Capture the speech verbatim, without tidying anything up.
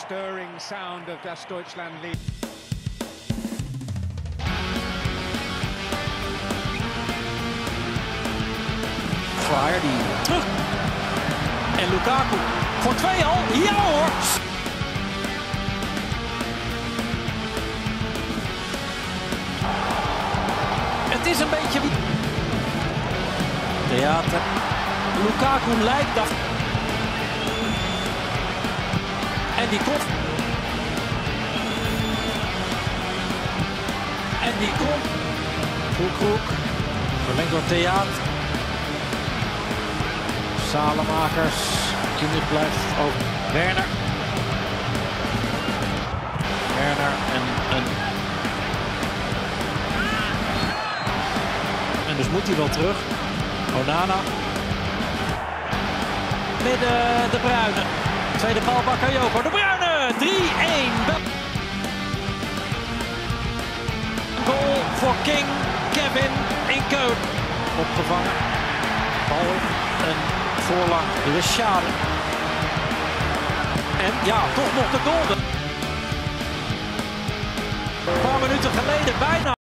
stirring sound of Das Deutschland Lied. Flyer die terug. En Lukaku voor twee al. Ja hoor! Het is een beetje... Theater. Lukaku lijkt dat. En die komt. En die komt. Kroek, verlengd door Theater. Salemakers. Kimmich blijft over. Werner. Werner en een. En dus moet hij wel terug. Onana. Midden De Bruyne. Tweede bal Bakayoko. De Bruyne. drie-één. Goal voor King. Kevin in Keulen. Opgevangen. Bal een voorlang. De schade. En ja, toch nog de goal. Een paar minuten geleden bijna.